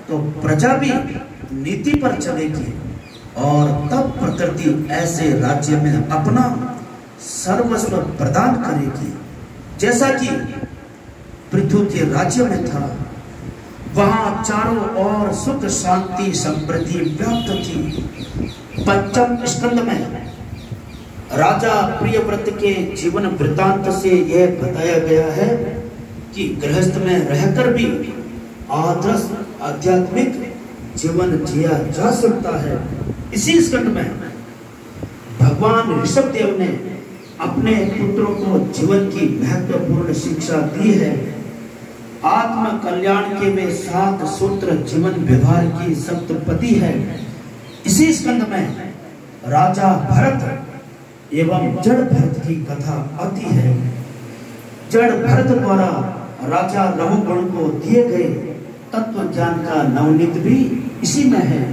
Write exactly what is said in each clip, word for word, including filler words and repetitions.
तो प्रजा भी नीति पर चलेगी और तब प्रकृति ऐसे राज्य में अपना सर्वस्व प्रदान करेगी। जैसा कि पृथ्वी के राज्य में था, वहां चारों ओर सुख शांति समृद्धि व्याप्त थी। पंचम स्कंद में राजा प्रियव्रत के जीवन वृतांत से यह बताया गया है कि गृहस्थ में रहकर भी आदर्श आध्यात्मिक जीवन जिया जा सकता है। इसी स्कंद में भगवान ऋषभ देव ने अपने पुत्रों को जीवन की महत्वपूर्ण शिक्षा दी है। आत्म कल्याण के वे सात सूत्र जीवन व्यवहार की सप्तपदी है। इसी स्कंद में राजा भरत एवं जड़ भरत की कथा आती है। जड़ भरत द्वारा राजा रघुगण को दिए गए तत्व ज्ञान का नवनीत भी इसी में है।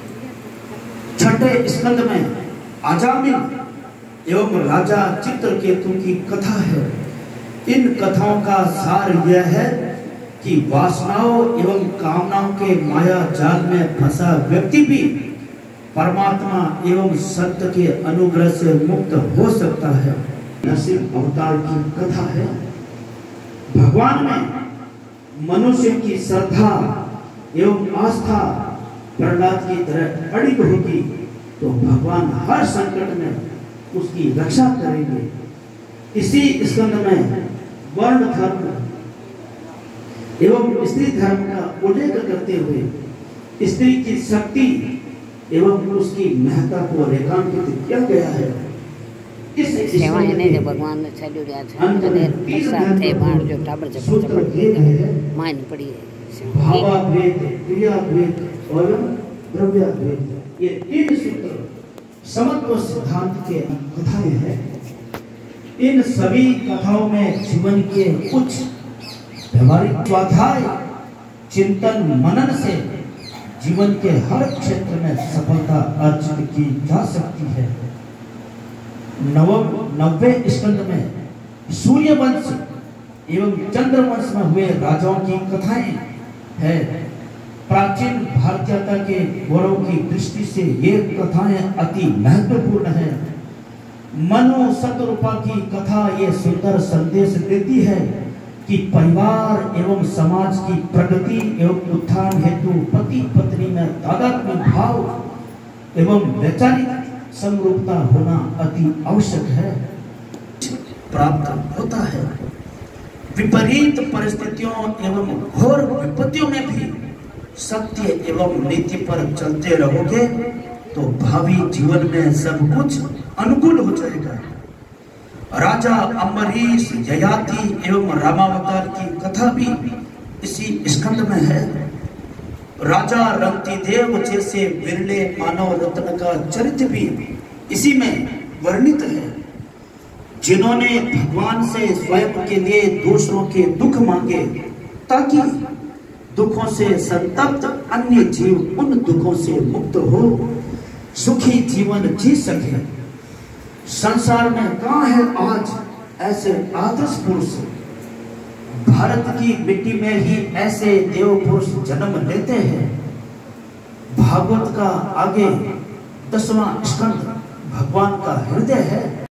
छठे स्कंद में अजामिल एवं राजा चित्रकेतु की कथा है। इन कथाओं का सार यह है कि वासनाओं एवं कामनाओं के माया जाल में फंसा व्यक्ति भी परमात्मा एवं सत्य के अनुग्रह से मुक्त हो सकता है। नरसिंह अवतार की कथा है। भगवान में मनुष्य की श्रद्धा एवं आस्था प्रहलाद की तरह अड़िग होगी तो भगवान हर संकट में उसकी रक्षा करेंगे। इसी स्कंद में वर्ण धर्म एवं स्त्री धर्म का उल्लेख करते हुए स्त्री की शक्ति एवं उसकी महत्ता को रेखांकित किया गया है। इस सेवा ने जो भगवान ने छाड़ो दिया था ने प्रसाद थे बाहर जो टाबर जब जब मान पड़ी है। भावाद्वैत, क्रियाद्वैत और द्रव्याद्वैत, ये तीन सूत्र समत्व सिद्धांत के कथाएं हैं। इन सभी कथाओं में जीवन के कुछ व्यवहारिक स्वाध्याय चिंतन मनन से जीवन के हर क्षेत्र में सफलता अर्जित की जा सकती है। नवम नब्बे स्कंद में सूर्य वंश एवं चंद्र वंश में हुए राजाओं की कथाएं है। प्राचीन भारतीयता के गौरव की दृष्टि से ये कथाएं अति महत्वपूर्ण है। मनु शतरूपा की कथा ये सुंदर संदेश देती है कि परिवार एवं समाज की प्रगति एवं उत्थान हेतु पति पत्नी में तादात्म्य भाव एवं वैचारिक समरूपता होना अति आवश्यक है। प्राप्त होता है। विपरीत परिस्थितियों एवं घोर विपत्तियों में भी सत्य एवं नीति पर चलते रहोगे तो भावी जीवन में सब कुछ अनुकूल हो जाएगा। राजा अम्बरीश, ययाति एवं रामावतार की कथा भी इसी स्कंद में है। राजा रंतिदेव जैसे बिरले मानव रत्न का चरित्र भी इसी में वर्णित है, जिन्होंने भगवान से स्वयं के लिए दूसरों के दुख मांगे ताकि दुखों से संतप्त अन्य जीव उन दुखों से मुक्त हो सुखी जीवन जी सके। संसार में कहाँ है आज ऐसे आदर्श पुरुष? भारत की मिट्टी में ही ऐसे देव पुरुष जन्म लेते हैं। भागवत का आगे दसवां स्कंद भगवान का हृदय है।